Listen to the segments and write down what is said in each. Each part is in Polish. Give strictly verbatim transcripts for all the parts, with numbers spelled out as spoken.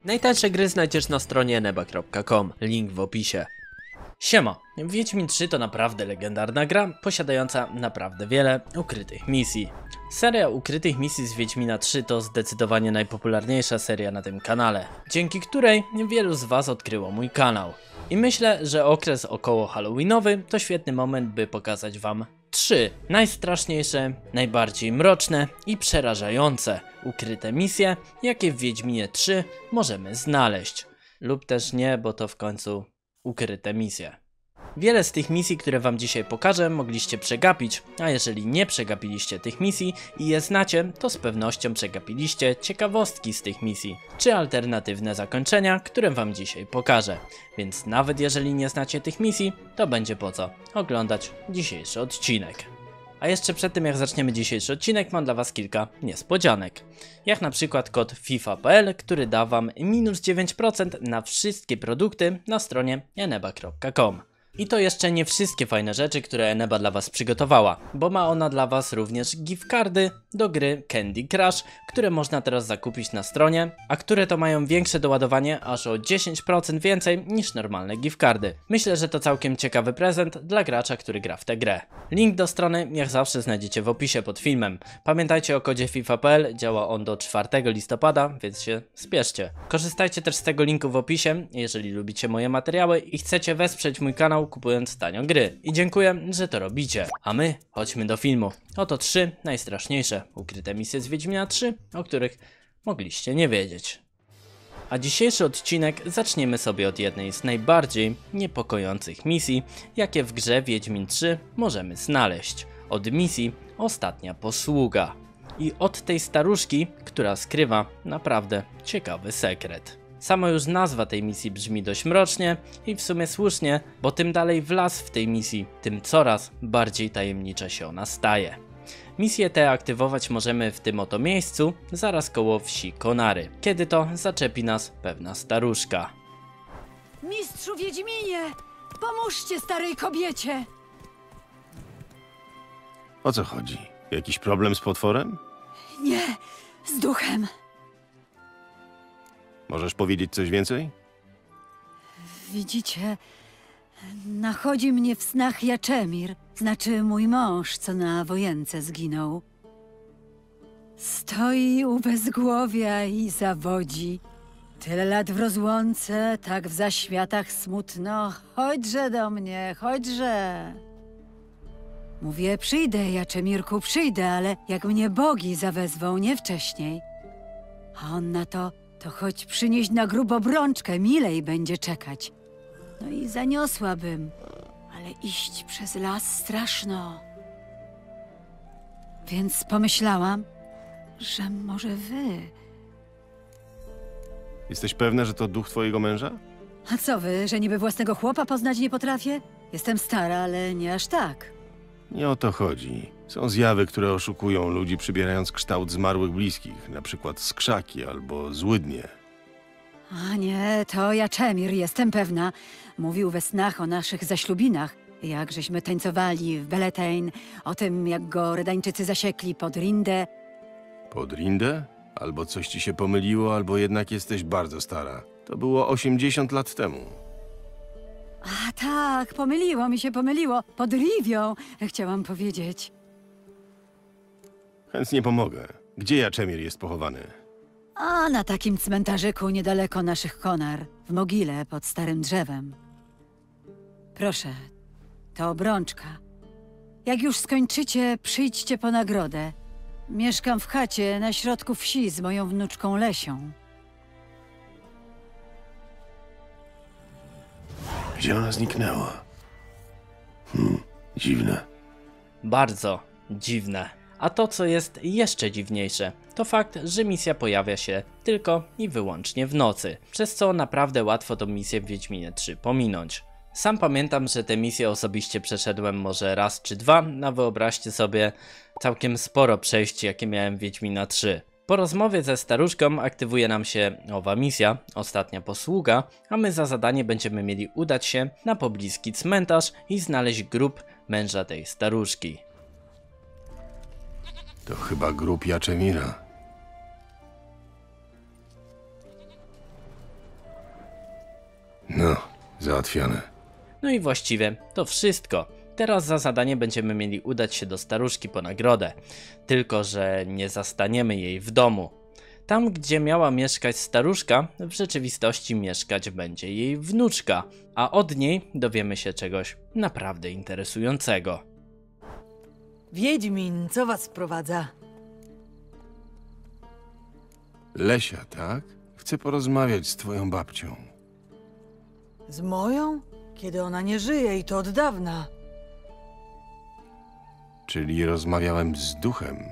Najtańsze gry znajdziesz na stronie eneba kropka com, link w opisie. Siema, Wiedźmin trzy to naprawdę legendarna gra, posiadająca naprawdę wiele ukrytych misji. Seria ukrytych misji z Wiedźmina trzy to zdecydowanie najpopularniejsza seria na tym kanale, dzięki której wielu z was odkryło mój kanał. I myślę, że okres około halloweenowy to świetny moment, by pokazać wam trzy najstraszniejsze, najbardziej mroczne i przerażające ukryte misje, jakie w Wiedźminie trzy możemy znaleźć. Lub też nie, bo to w końcu ukryte misje. Wiele z tych misji, które wam dzisiaj pokażę, mogliście przegapić, a jeżeli nie przegapiliście tych misji i je znacie, to z pewnością przegapiliście ciekawostki z tych misji, czy alternatywne zakończenia, które wam dzisiaj pokażę. Więc nawet jeżeli nie znacie tych misji, to będzie po co oglądać dzisiejszy odcinek. A jeszcze przed tym jak zaczniemy dzisiejszy odcinek, mam dla was kilka niespodzianek. Jak na przykład kod FIFA kropka p l, który da wam minus dziewięć procent na wszystkie produkty na stronie eneba kropka com. I to jeszcze nie wszystkie fajne rzeczy, które Eneba dla was przygotowała, bo ma ona dla was również gift cardy do gry Candy Crush, które można teraz zakupić na stronie, a które to mają większe doładowanie aż o dziesięć procent więcej niż normalne gift cardy. Myślę, że to całkiem ciekawy prezent dla gracza, który gra w tę grę. Link do strony jak zawsze znajdziecie w opisie pod filmem. Pamiętajcie o kodzie FIFA kropka p l, działa on do czwartego listopada, więc się spieszcie. Korzystajcie też z tego linku w opisie, jeżeli lubicie moje materiały i chcecie wesprzeć mój kanał kupując tanio gry. I dziękuję, że to robicie. A my chodźmy do filmu. Oto trzy najstraszniejsze ukryte misje z Wiedźmina trzy, o których mogliście nie wiedzieć. A dzisiejszy odcinek zaczniemy sobie od jednej z najbardziej niepokojących misji, jakie w grze Wiedźmin trzy możemy znaleźć. Od misji Ostatnia Posługa. I od tej staruszki, która skrywa naprawdę ciekawy sekret. Sama już nazwa tej misji brzmi dość mrocznie i w sumie słusznie, bo tym dalej w las w tej misji, tym coraz bardziej tajemnicza się ona staje. Misję tę aktywować możemy w tym oto miejscu, zaraz koło wsi Konary, kiedy to zaczepi nas pewna staruszka. Mistrzu Wiedźminie! Pomóżcie starej kobiecie! O co chodzi? Jakiś problem z potworem? Nie, z duchem. Możesz powiedzieć coś więcej? Widzicie, nachodzi mnie w snach Jaczemir, znaczy mój mąż, co na wojence zginął. Stoi u bezgłowia i zawodzi. Tyle lat w rozłące, tak w zaświatach smutno. Chodźże do mnie, chodźże. Mówię, przyjdę, Jaczemirku, przyjdę, ale jak mnie bogi zawezwą, nie wcześniej. A on na to... To choć przynieść na grubo brączkę, milej będzie czekać. No i zaniosłabym, ale iść przez las straszno. Więc pomyślałam, że może wy... Jesteś pewna, że to duch twojego męża? A co wy, że niby własnego chłopa poznać nie potrafię? Jestem stara, ale nie aż tak. Nie o to chodzi. Są zjawy, które oszukują ludzi, przybierając kształt zmarłych bliskich, na przykład skrzaki albo złydnie. A nie, to Jaczemir, jestem pewna. Mówił we snach o naszych zaślubinach, jak żeśmy tańcowali w Beletaine, o tym, jak go Redańczycy zasiekli pod Rindę. Pod Rindę? Albo coś ci się pomyliło, albo jednak jesteś bardzo stara. To było osiemdziesiąt lat temu. A tak, pomyliło mi się, pomyliło. Pod Rivią, chciałam powiedzieć. Chętnie pomogę. Gdzie Jaczemir jest pochowany? A na takim cmentarzyku niedaleko naszych konar, w mogile pod starym drzewem. Proszę, to obrączka. Jak już skończycie, przyjdźcie po nagrodę. Mieszkam w chacie na środku wsi z moją wnuczką Lesią. Gdzie ona zniknęła? Hmm, dziwne. Bardzo dziwne. A to co jest jeszcze dziwniejsze, to fakt, że misja pojawia się tylko i wyłącznie w nocy, przez co naprawdę łatwo tą misję w Wiedźminie trzy pominąć. Sam pamiętam, że tę misję osobiście przeszedłem może raz czy dwa, a wyobraźcie sobie całkiem sporo przejść jakie miałem w Wiedźmina trzy. Po rozmowie ze staruszką aktywuje nam się owa misja, Ostatnia Posługa, a my za zadanie będziemy mieli udać się na pobliski cmentarz i znaleźć grób męża tej staruszki. To chyba grób Jaczemira. Załatwione. No i właściwie to wszystko. Teraz za zadanie będziemy mieli udać się do staruszki po nagrodę. Tylko że nie zastaniemy jej w domu. Tam, gdzie miała mieszkać staruszka, w rzeczywistości mieszkać będzie jej wnuczka, a od niej dowiemy się czegoś naprawdę interesującego. Wiedźmin, co was sprowadza? Lesia, tak? Chcę porozmawiać z twoją babcią. Z moją? Kiedy ona nie żyje i to od dawna. Czyli rozmawiałem z duchem.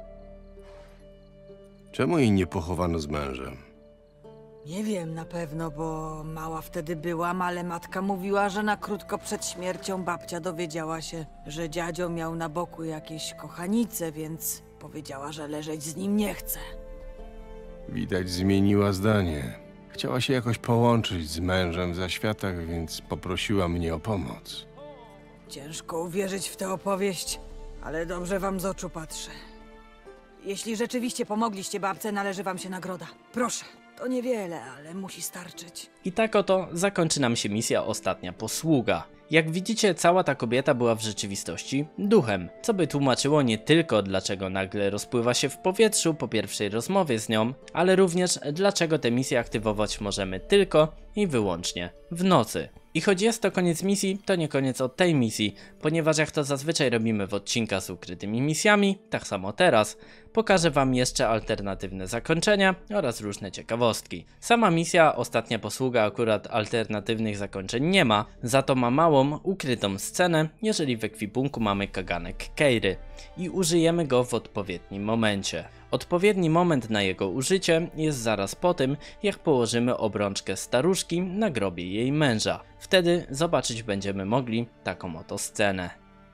Czemu jej nie pochowano z mężem? Nie wiem na pewno, bo mała wtedy byłam, ale matka mówiła, że na krótko przed śmiercią babcia dowiedziała się, że dziadzio miał na boku jakieś kochanice, więc powiedziała, że leżeć z nim nie chce. Widać, zmieniła zdanie. Chciała się jakoś połączyć z mężem w zaświatach, więc poprosiła mnie o pomoc. Ciężko uwierzyć w tę opowieść, ale dobrze wam z oczu patrzę. Jeśli rzeczywiście pomogliście babce, należy wam się nagroda. Proszę, to niewiele, ale musi starczyć. I tak oto zakończy nam się misja Ostatnia Posługa. Jak widzicie, cała ta kobieta była w rzeczywistości duchem, co by tłumaczyło nie tylko dlaczego nagle rozpływa się w powietrzu po pierwszej rozmowie z nią, ale również dlaczego tę misję aktywować możemy tylko i wyłącznie w nocy. I choć jest to koniec misji, to nie koniec od tej misji, ponieważ jak to zazwyczaj robimy w odcinkach z ukrytymi misjami, tak samo teraz, pokażę wam jeszcze alternatywne zakończenia oraz różne ciekawostki. Sama misja Ostatnia Posługa akurat alternatywnych zakończeń nie ma, za to ma małą, ukrytą scenę, jeżeli w ekwipunku mamy kaganek Keiry i użyjemy go w odpowiednim momencie. Odpowiedni moment na jego użycie jest zaraz po tym, jak położymy obrączkę staruszki na grobie jej męża. Wtedy zobaczyć będziemy mogli taką oto scenę.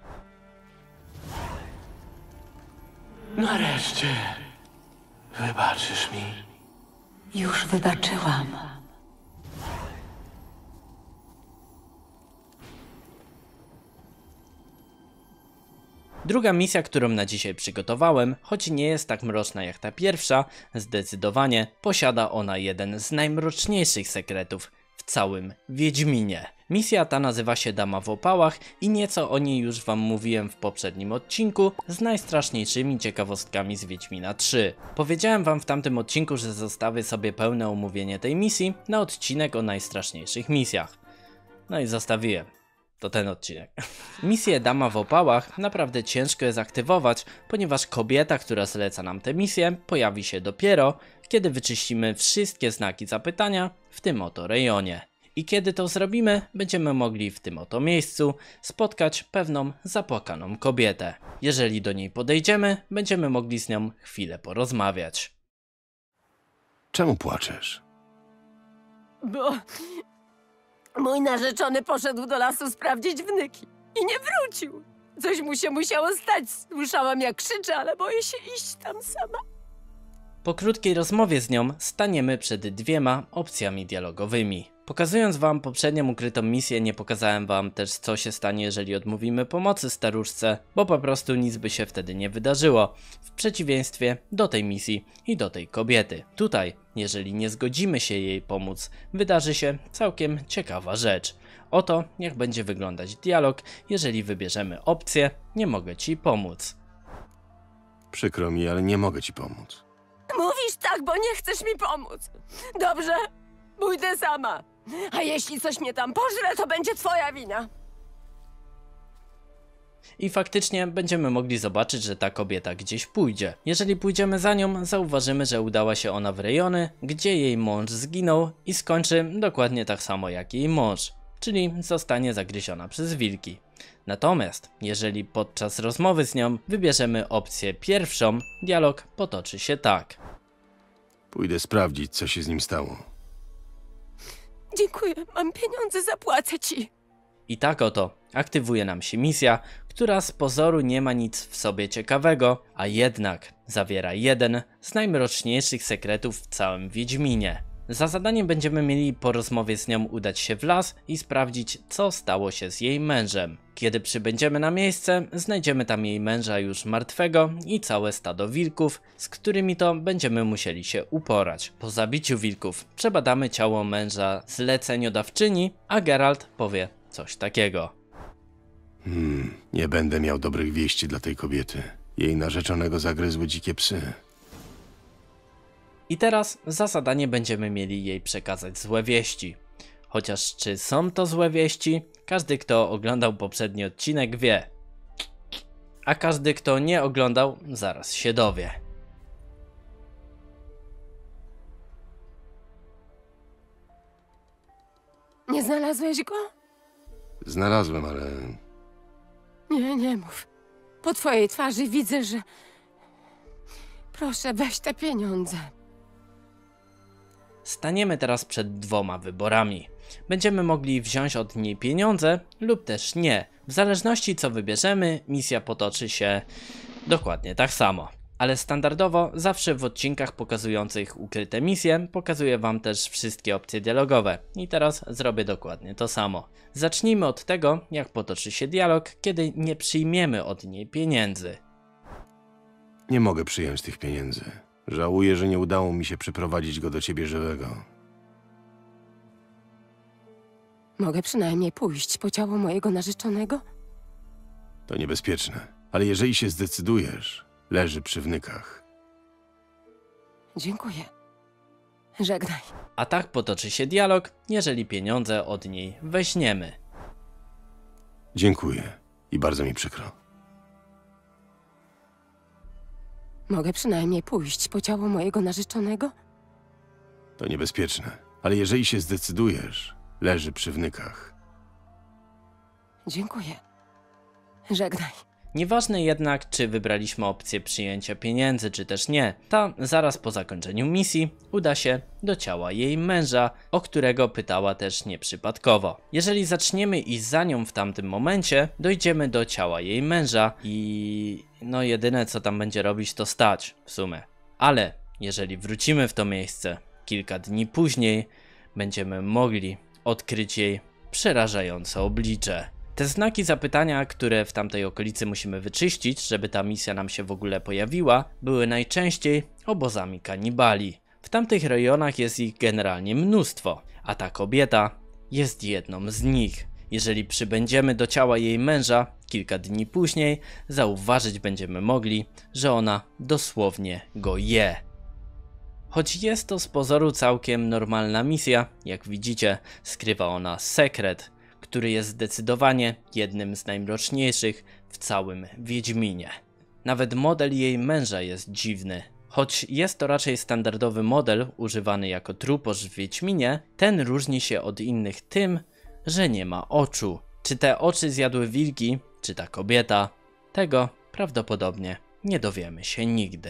Nareszcie. Wybaczysz mi? Już wybaczyłam. Druga misja, którą na dzisiaj przygotowałem, choć nie jest tak mroczna jak ta pierwsza, zdecydowanie posiada ona jeden z najmroczniejszych sekretów w całym Wiedźminie. Misja ta nazywa się Dama w opałach i nieco o niej już wam mówiłem w poprzednim odcinku z najstraszniejszymi ciekawostkami z Wiedźmina trzy. Powiedziałem wam w tamtym odcinku, że zostawię sobie pełne omówienie tej misji na odcinek o najstraszniejszych misjach. No i zostawiłem. To ten odcinek. Misję Dama w opałach naprawdę ciężko jest aktywować, ponieważ kobieta, która zleca nam tę misję, pojawi się dopiero, kiedy wyczyścimy wszystkie znaki zapytania w tym oto rejonie. I kiedy to zrobimy, będziemy mogli w tym oto miejscu spotkać pewną zapłakaną kobietę. Jeżeli do niej podejdziemy, będziemy mogli z nią chwilę porozmawiać. Czemu płaczesz? Bo mój narzeczony poszedł do lasu sprawdzić wnyki i nie wrócił. Coś mu się musiało stać. Słyszałam, jak krzyczy, ale boję się iść tam sama. Po krótkiej rozmowie z nią staniemy przed dwiema opcjami dialogowymi. Pokazując wam poprzednią ukrytą misję, nie pokazałem wam też, co się stanie, jeżeli odmówimy pomocy staruszce, bo po prostu nic by się wtedy nie wydarzyło, w przeciwieństwie do tej misji i do tej kobiety. Tutaj, jeżeli nie zgodzimy się jej pomóc, wydarzy się całkiem ciekawa rzecz. Oto jak będzie wyglądać dialog, jeżeli wybierzemy opcję "nie mogę ci pomóc". Przykro mi, ale nie mogę ci pomóc. Mówisz tak, bo nie chcesz mi pomóc. Dobrze, pójdę sama. A jeśli coś mnie tam pożre, to będzie twoja wina. I faktycznie będziemy mogli zobaczyć, że ta kobieta gdzieś pójdzie. Jeżeli pójdziemy za nią, zauważymy, że udała się ona w rejony, gdzie jej mąż zginął i skończy dokładnie tak samo jak jej mąż, czyli zostanie zagryziona przez wilki. Natomiast jeżeli podczas rozmowy z nią wybierzemy opcję pierwszą, dialog potoczy się tak. Pójdę sprawdzić, co się z nim stało. Dziękuję, mam pieniądze, zapłacę ci. I tak oto aktywuje nam się misja, która z pozoru nie ma nic w sobie ciekawego, a jednak zawiera jeden z najmroczniejszych sekretów w całym Wiedźminie. Za zadanie będziemy mieli po rozmowie z nią udać się w las i sprawdzić, co stało się z jej mężem. Kiedy przybędziemy na miejsce, znajdziemy tam jej męża już martwego i całe stado wilków, z którymi to będziemy musieli się uporać. Po zabiciu wilków przebadamy ciało męża zleceniodawczyni, a Geralt powie coś takiego. Hmm, nie będę miał dobrych wieści dla tej kobiety. Jej narzeczonego zagryzły dzikie psy. I teraz za zadanie będziemy mieli jej przekazać złe wieści. Chociaż czy są to złe wieści? Każdy, kto oglądał poprzedni odcinek, wie. A każdy, kto nie oglądał, zaraz się dowie. Nie znalazłeś go? Znalazłem, ale... Nie, nie mów. Po twojej twarzy widzę, że... Proszę, weź te pieniądze. Staniemy teraz przed dwoma wyborami. Będziemy mogli wziąć od niej pieniądze lub też nie. W zależności co wybierzemy, misja potoczy się dokładnie tak samo. Ale standardowo zawsze w odcinkach pokazujących ukryte misje pokazuję wam też wszystkie opcje dialogowe. I teraz zrobię dokładnie to samo. Zacznijmy od tego, jak potoczy się dialog, kiedy nie przyjmiemy od niej pieniędzy. Nie mogę przyjąć tych pieniędzy. Żałuję, że nie udało mi się przyprowadzić go do ciebie żywego. Mogę przynajmniej pójść po ciało mojego narzeczonego? To niebezpieczne, ale jeżeli się zdecydujesz, leży przy wnykach. Dziękuję. Żegnaj. A tak potoczy się dialog, jeżeli pieniądze od niej weźmiemy. Dziękuję i bardzo mi przykro. Mogę przynajmniej pójść po ciało mojego narzeczonego? To niebezpieczne, ale jeżeli się zdecydujesz, leży przy wnykach. Dziękuję. Żegnaj. Nieważne jednak, czy wybraliśmy opcję przyjęcia pieniędzy, czy też nie, ta zaraz po zakończeniu misji uda się do ciała jej męża, o którego pytała też nieprzypadkowo. Jeżeli zaczniemy iść za nią w tamtym momencie, dojdziemy do ciała jej męża i no jedyne co tam będzie robić to stać w sumie. Ale jeżeli wrócimy w to miejsce kilka dni później, będziemy mogli odkryć jej przerażające oblicze. Te znaki zapytania, które w tamtej okolicy musimy wyczyścić, żeby ta misja nam się w ogóle pojawiła, były najczęściej obozami kanibali. W tamtych rejonach jest ich generalnie mnóstwo, a ta kobieta jest jedną z nich. Jeżeli przybędziemy do ciała jej męża kilka dni później, zauważyć będziemy mogli, że ona dosłownie go je. Choć jest to z pozoru całkiem normalna misja, jak widzicie, skrywa ona sekret, który jest zdecydowanie jednym z najmroczniejszych w całym Wiedźminie. Nawet model jej męża jest dziwny. Choć jest to raczej standardowy model używany jako truposz w Wiedźminie, ten różni się od innych tym, że nie ma oczu. Czy te oczy zjadły wilki, czy ta kobieta? Tego prawdopodobnie nie dowiemy się nigdy.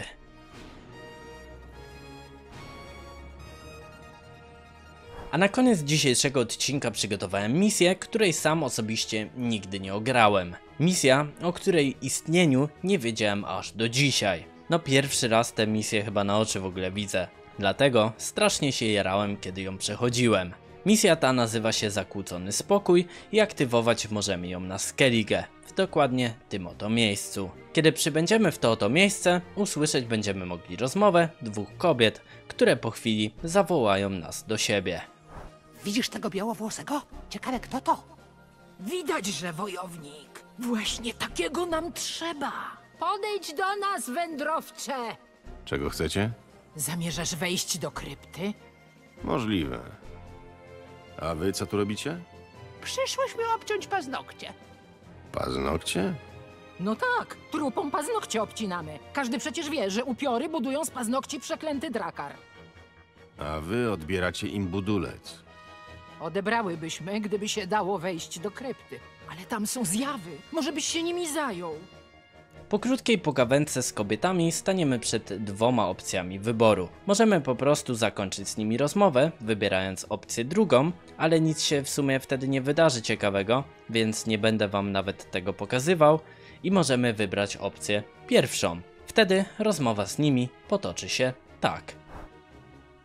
A na koniec dzisiejszego odcinka przygotowałem misję, której sam osobiście nigdy nie ograłem. Misja, o której istnieniu nie wiedziałem aż do dzisiaj. No pierwszy raz tę misję chyba na oczy w ogóle widzę. Dlatego strasznie się jarałem, kiedy ją przechodziłem. Misja ta nazywa się Zakłócony Spokój i aktywować możemy ją na Skellige, w dokładnie tym oto miejscu. Kiedy przybędziemy w to oto miejsce, usłyszeć będziemy mogli rozmowę dwóch kobiet, które po chwili zawołają nas do siebie. Widzisz tego białowłosego? Ciekawe, kto to? Widać, że wojownik. Właśnie takiego nam trzeba. Podejdź do nas, wędrowcze. Czego chcecie? Zamierzasz wejść do krypty? Możliwe. A wy co tu robicie? Przyszłyśmy obciąć paznokcie. Paznokcie? No tak, trupom paznokcie obcinamy. Każdy przecież wie, że upiory budują z paznokci przeklęty drakar. A wy odbieracie im budulec. Odebrałybyśmy, gdyby się dało wejść do krypty. Ale tam są zjawy. Może byś się nimi zajął. Po krótkiej pogawędce z kobietami staniemy przed dwoma opcjami wyboru. Możemy po prostu zakończyć z nimi rozmowę, wybierając opcję drugą, ale nic się w sumie wtedy nie wydarzy ciekawego, więc nie będę wam nawet tego pokazywał i możemy wybrać opcję pierwszą. Wtedy rozmowa z nimi potoczy się tak.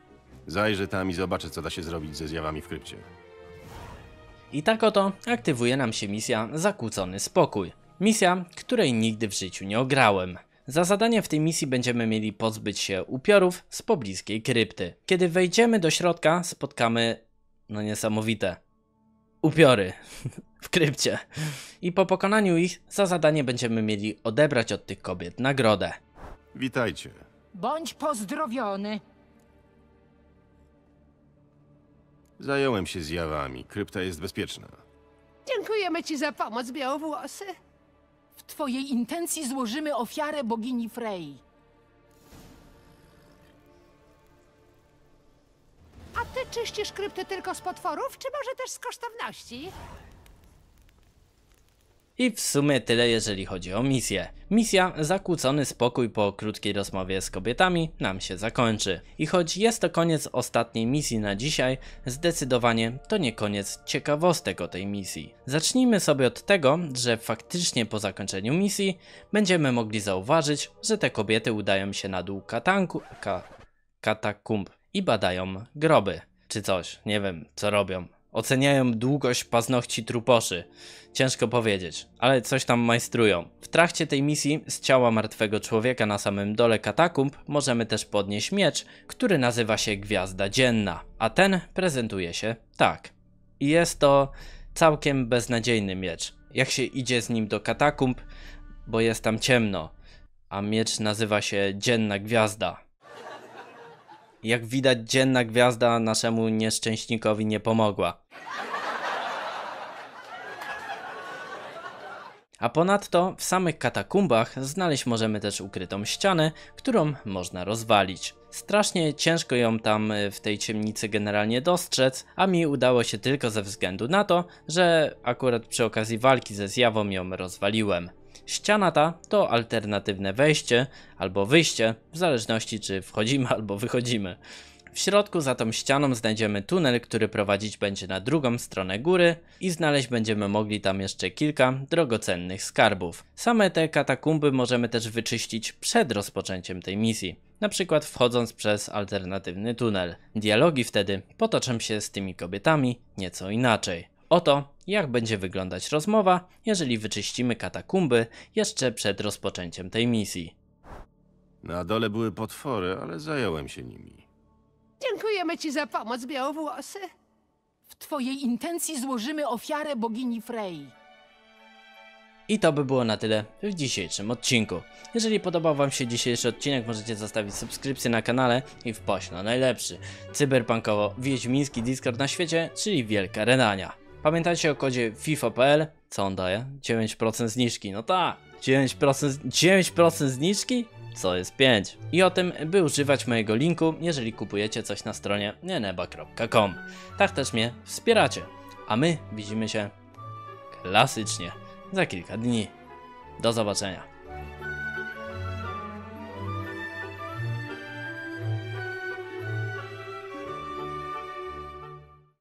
Zajrzę tam i zobaczę, co da się zrobić ze zjawami w krypcie. I tak oto aktywuje nam się misja Zakłócony Spokój. Misja, której nigdy w życiu nie ograłem. Za zadanie w tej misji będziemy mieli pozbyć się upiorów z pobliskiej krypty. Kiedy wejdziemy do środka, spotkamy, no niesamowite, upiory w krypcie. I po pokonaniu ich za zadanie będziemy mieli odebrać od tych kobiet nagrodę. Witajcie. Bądź pozdrowiony. Zająłem się zjawami. Krypta jest bezpieczna. Dziękujemy ci za pomoc, Białowłosy. W twojej intencji złożymy ofiarę bogini Frey. A ty czyścisz krypty tylko z potworów, czy może też z kosztowności? I w sumie tyle, jeżeli chodzi o misję. Misja Zakłócony Spokój po krótkiej rozmowie z kobietami nam się zakończy. I choć jest to koniec ostatniej misji na dzisiaj, zdecydowanie to nie koniec ciekawostek o tej misji. Zacznijmy sobie od tego, że faktycznie po zakończeniu misji będziemy mogli zauważyć, że te kobiety udają się na dół katanku, ka, katakumb i badają groby. Czy coś, nie wiem co robią. Oceniają długość paznokci truposzy. Ciężko powiedzieć, ale coś tam majstrują. W trakcie tej misji z ciała martwego człowieka na samym dole katakumb możemy też podnieść miecz, który nazywa się Gwiazda Dzienna, a ten prezentuje się tak. I jest to całkiem beznadziejny miecz. Jak się idzie z nim do katakumb, bo jest tam ciemno, a miecz nazywa się Dzienna Gwiazda. Jak widać, Dzienna Gwiazda naszemu nieszczęśnikowi nie pomogła. A ponadto w samych katakumbach znaleźć możemy też ukrytą ścianę, którą można rozwalić. Strasznie ciężko ją tam w tej ciemnicy generalnie dostrzec, a mi udało się tylko ze względu na to, że akurat przy okazji walki ze zjawą ją rozwaliłem. Ściana ta to alternatywne wejście albo wyjście, w zależności czy wchodzimy albo wychodzimy. W środku za tą ścianą znajdziemy tunel, który prowadzić będzie na drugą stronę góry i znaleźć będziemy mogli tam jeszcze kilka drogocennych skarbów. Same te katakumby możemy też wyczyścić przed rozpoczęciem tej misji, na przykład wchodząc przez alternatywny tunel. Dialogi wtedy potoczą się z tymi kobietami nieco inaczej. Oto jak będzie wyglądać rozmowa, jeżeli wyczyścimy katakumby jeszcze przed rozpoczęciem tej misji. Na dole były potwory, ale zająłem się nimi. Dziękujemy ci za pomoc, Białowłosy. W twojej intencji złożymy ofiarę bogini Frey. I to by było na tyle w dzisiejszym odcinku. Jeżeli podobał wam się dzisiejszy odcinek, możecie zostawić subskrypcję na kanale i wpaść na najlepszy cyberpunkowo-wiedźmiński Discord na świecie, czyli Wielka Renania. Pamiętajcie o kodzie FIFA kropka p l, co on daje? dziewięć procent zniżki, no tak, dziewięć procent, dziewięć procent zniżki? Co jest pięć? I o tym, by używać mojego linku, jeżeli kupujecie coś na stronie nieneba kropka com. Tak też mnie wspieracie. A my widzimy się klasycznie za kilka dni. Do zobaczenia.